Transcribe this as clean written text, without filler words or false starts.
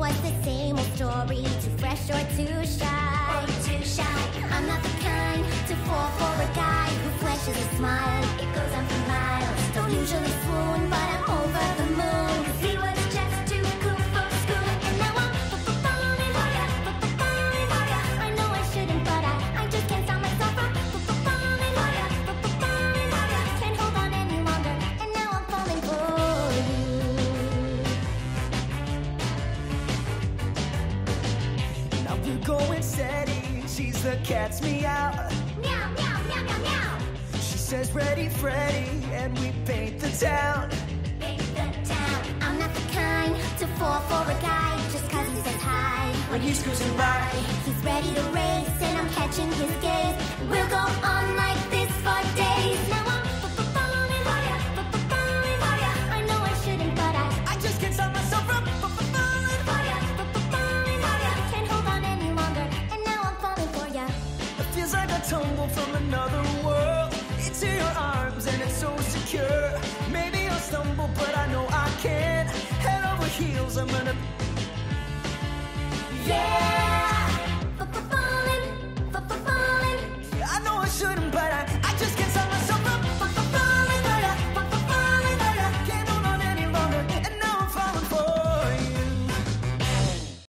was the same old story, too fresh or too shy. I'm not the kind to fall for a guy who flashes a smile. It goes on for miles. Don't usually swoon, but I'm over the moon. 'Cause he was just too cool for school. And now I'm falling for ya, falling for ya. I know I shouldn't, but I just can't stop myself from falling for ya, falling for ya. Can't hold on any longer, and now I'm falling for you. Now we're going steady. She's the cat's meow. Meow, meow, meow, meow, meow. She says ready, Freddy, and we paint the town. Paint the town. I'm not the kind to fall for a guy just 'cause he says hi. When he's cruising by, He's ready to race, and I'm catching his gaze. We'll go on like this for days. Now I'm falling for ya, falling for ya. I know I shouldn't, but I just can't stop myself from falling. for ya, falling for ya. Can't hold on any longer, and now I'm falling for ya. It feels like I tumble from another world into your arms, and it's so secure. Maybe I'll stumble, but I know I can. Head over heels, I'm gonna